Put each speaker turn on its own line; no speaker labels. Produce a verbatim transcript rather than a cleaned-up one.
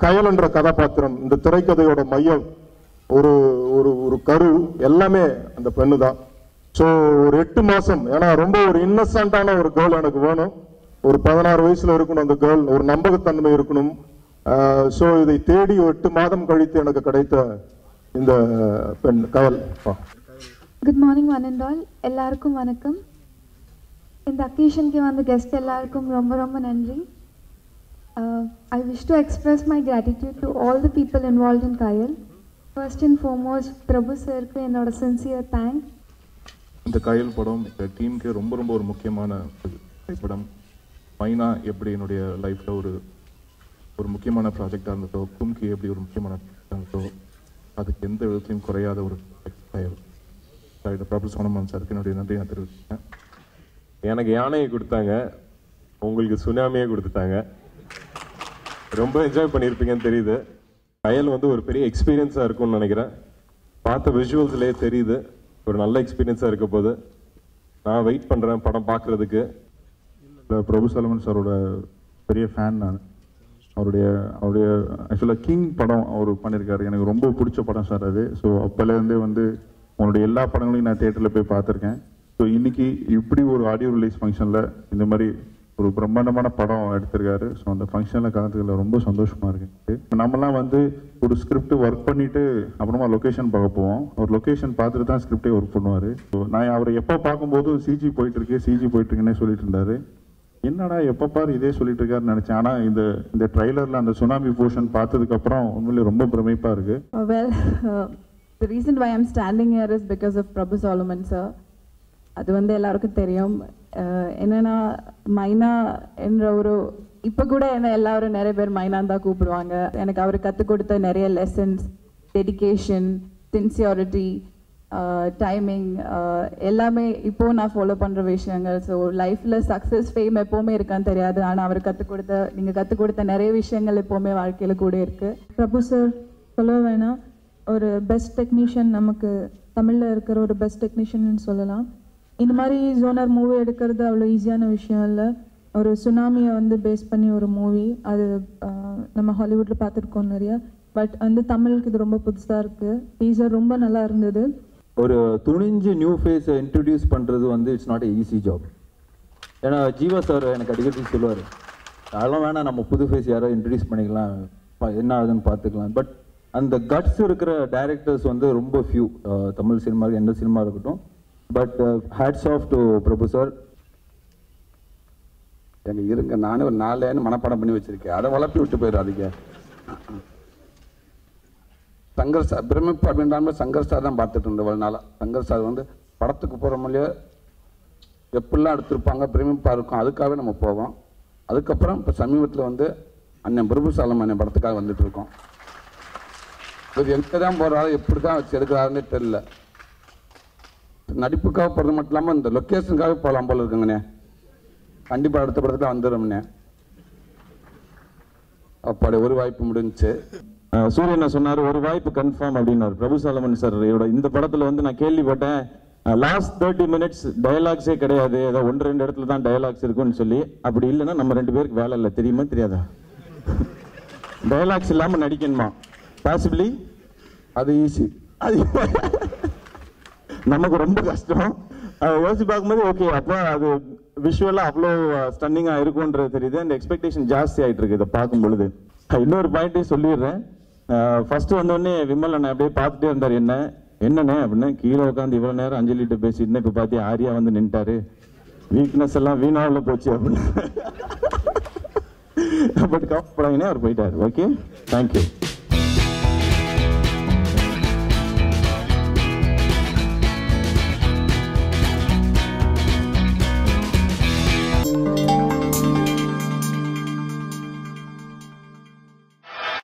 கயல் என்ற கதாபாத்திரம் இந்த திரைக்கதையோட மையம் ஒரு ஒரு ஒரு கரு எல்லாமே அந்த பெண்ணு தான். ஸோ ஒரு எட்டு மாசம் ஏன்னா ரொம்ப ஒரு இன்னசென்டான ஒரு கேர்ள் எனக்கு வேணும். ஒரு பதினாறு வயசுல இருக்கணும் அந்த கேர்ள், ஒரு நம்பகத்தன்மை இருக்கணும். ஸோ இதை தேடி எட்டு மாதம் கழித்து எனக்கு கிடைத்த இந்த பெண் Kayal.
Good morning one and all. எல்லாருக்கும் வணக்கம். இந்த அக்கேஷனுக்கு வந்த கெஸ்ட் எல்லாருக்கும் ரொம்ப ரொம்ப நன்றி. I wish to express my gratitude to all the people involve in Kayal. First and foremost Prabhu சருக்கு என்னோட சின்சியர் தேங்க்ஸ்.
இந்த கயல் படம் இந்த டீமுக்கு ரொம்ப ரொம்ப ஒரு முக்கியமான படம். மைனா எப்படி என்னுடைய லைஃப்பில் ஒரு ஒரு முக்கியமான ப்ராஜெக்டாக இருந்ததோ, கும்கி எப்படி ஒரு முக்கியமான ப்ராஜெக்டாக இருந்ததோ, அதுக்கு எந்த விதத்திலையும் குறையாத ஒரு கயல். பிரபு சோனமன் சாருக்கு என்னுடைய நன்றி நான் தெரிவித்தேன்.
எனக்கு யானையை கொடுத்தாங்க, உங்களுக்கு சுனாமியை கொடுத்துட்டாங்க. ரொம்ப என்ஜாய் பண்ணியிருப்பீங்கன்னு தெரியுது. கயல் வந்து ஒரு பெரிய எக்ஸ்பீரியன்ஸாக இருக்கும்னு நினைக்கிறேன். பார்த்த விஷுவல்ஸ்லேயே தெரியுது ஒரு நல்ல எக்ஸ்பீரியன்ஸாக இருக்க போது. நான் வெயிட் பண்ணுறேன் படம் பார்க்குறதுக்கு.
பிரபு சோலமன் சாரோட பெரிய ஃபேன் நான். அவருடைய அவருடைய ஆக்சுவலாக கிங் படம் அவர் பண்ணியிருக்காரு, எனக்கு ரொம்ப பிடிச்ச படம் சார் அது. ஸோ அப்போலேருந்தே வந்து உன்னுடைய எல்லா படங்களையும் நான் தியேட்டரில் போய் பார்த்துருக்கேன். ஸோ இன்னைக்கு இப்படி ஒரு ஆடியோ ரிலீஸ் ஃபங்க்ஷனில் இந்த மாதிரி ஒரு பிரம்மாண்டமான படம் எடுத்திருக்காரு. ஸோ அந்த ஃபங்க்ஷனில் கலந்துக்கல ரொம்ப சந்தோஷமாக இருக்கு. நம்மலாம் வந்து ஒரு ஸ்கிரிப்ட் ஒர்க் பண்ணிட்டு அப்புறமா லொக்கேஷன் பார்க்க போவோம். அவர் லொக்கேஷன் பார்த்துட்டு தான் ஸ்கிரிப்டே ஒர்க் பண்ணுவார். ஸோ நான் அவரை எப்போ பார்க்கும்போது சிஜி போயிட்டு இருக்கு சிஜி போயிட்டு இருக்குன்னே சொல்லிட்டு இருந்தாரு. என்னடா எப்போ பாரு இதே சொல்லிட்டு இருக்காருன்னு நினைச்சேன். ஆனால் இந்த இந்த ட்ரைலரில் அந்த சுனாமி போர்ஷன் பார்த்ததுக்கு அப்புறம் உண்மையிலே ரொம்ப பிரமிப்பாக இருக்கு.
Well, uh, the reason why I'm standing here is because of Prabhu Solomon sir. அது வந்து எல்லாருக்கும் தெரியும். என்னன்னா மைனா என்ற ஒரு இப்போ கூட என்ன எல்லாரும் நிறைய பேர் மைனான் தான் கூப்பிடுவாங்க. எனக்கு அவர் கற்றுக் கொடுத்த நிறைய லெசன்ஸ், டெடிகேஷன், சின்சியாரிட்டி, டைமிங் எல்லாமே இப்போது நான் ஃபாலோ பண்ணுற விஷயங்கள். ஸோ லைஃப்பில் சக்ஸஸ் ஃபேம் எப்போவுமே இருக்கான்னு தெரியாது, ஆனால் அவர் கற்றுக் கொடுத்த நீங்கள் கற்றுக் கொடுத்த நிறைய விஷயங்கள் எப்போவுமே வாழ்க்கையில் கூட இருக்குது.
பிரபு சார் சொல்ல வேணாம், ஒரு பெஸ்ட் டெக்னீஷியன், நமக்கு தமிழில் இருக்கிற ஒரு பெஸ்ட் டெக்னீஷியன் சொல்லலாம். இந்த மாதிரி ஜோனர் மூவி எடுக்கிறது அவ்வளோ ஈஸியான விஷயம் இல்லை. ஒரு சுனாமியை வந்து பேஸ் பண்ணி ஒரு மூவி, அது நம்ம ஹாலிவுட்டில் பார்த்துருக்கோம் நிறையா. பட் வந்து தமிழுக்கு இது ரொம்ப புதுசாக இருக்குது. டீசர் ரொம்ப நல்லா இருந்தது.
ஒரு துணிஞ்சு நியூ ஃபேஸை இன்ட்ரடியூஸ் பண்ணுறது வந்து it's not a easy job. ஏன்னா ஜீவா சார் எனக்கு அடிக்கடி சொல்லுவார், அதெல்லாம் வேணாம், நம்ம புது ஃபேஸ் யாரோ இன்ட்ரடியூஸ் பண்ணிக்கலாம், என்ன ஆகுதுன்னு பார்த்துக்கலாம். பட் அந்த கட்ஸ் இருக்கிற டைரக்டர்ஸ் வந்து ரொம்ப ஃபியூ தமிழ் சினிமா, எந்த சினிமா இருக்கட்டும். But hats off to Prabhu sir.
எங்க இருங்க, நானே ஒரு நாலு லைன் மனப்பாடம் பண்ணி வச்சிருக்கேன், அதை வளர்ப்பி விட்டு போயிடாதீங்க. சங்கர் சார் பிரமிப்பு அப்படின்றாலும் சங்கர் சார் தான் பார்த்துட்டு இருந்தேன் ஒரு நாளாக. சங்கர் சார் வந்து படத்துக்கு போகிற மாதிரியே எப்படிலாம் எடுத்திருப்பாங்க, பிரமிப்பாக இருக்கும், அதுக்காகவே நம்ம போவோம். அதுக்கப்புறம் இப்போ சமீபத்தில் வந்து அண்ணன் பிரபு சாலம் அண்ணன் படத்துக்காக வந்துட்டு இருக்கோம். இது எங்கே தான் போகிறாரு, எப்படி தான் வச்சு எடுக்கிறாருன்னே தெரியல. நடிப்புக்காக போகிறது மட்டும் இல்லாமல் இந்த லொக்கேஷனுக்காக போகலாம் போல இருக்குங்கண்ணே. கண்டிப்பாக அடுத்த படத்தில் வந்துடும்ண்ணே. அப்படி ஒரு வாய்ப்பு முடிஞ்சிச்சு.
சூரியன் சொன்னார் ஒரு வாய்ப்பு கன்ஃபார்ம் அப்படின்னாரு பிரபு சாலமன் சார். இந்த படத்தில் வந்து நான் கேள்விப்பட்டேன் லாஸ்ட் தேர்ட்டி மினிட்ஸ் டயலாக்ஸே கிடையாது, ஏதோ ஒன்று ரெண்டு இடத்துல தான் டயலாக்ஸ் இருக்குன்னு சொல்லி. அப்படி இல்லைன்னா நம்ம ரெண்டு பேருக்கு வேலை இல்லை, தெரியுமா தெரியாதா? டயலாக்ஸ் இல்லாமல் நடிக்கணுமா? பாசிபிளி
அது ஈஸி,
அது நமக்கு ரொம்ப கஷ்டம். யோசிச்சு பார்க்கும்போது ஓகே, அப்போ அது விஷுவலாக அவ்வளோ ஸ்டன்னிங்காக இருக்கும்ன்றது தெரியுது. அந்த எக்ஸ்பெக்டேஷன் ஜாஸ்தி ஆகிட்டு இருக்கு இதை பார்க்கும் பொழுது. இன்னொரு பாயிண்ட்டையும் சொல்லிடுறேன். ஃபர்ஸ்ட் வந்தோடனே விமல் அண்ணன் அப்படியே பார்த்துட்டே இருந்தார், என்ன என்னண்ணே அப்படின்னு. கீழே உட்காந்து இவ்வளோ நேரம் அஞ்சலிகிட்ட பேசிட்டு இப்போ பார்த்தி ஆரியா வந்து நின்ட்டாரு, வீக்னஸ் எல்லாம் வீணாவில் போச்சு அப்படின்னு. பட் கவலைப்படாதீங்கன்னா அவர் போயிட்டார். Okay, thank you.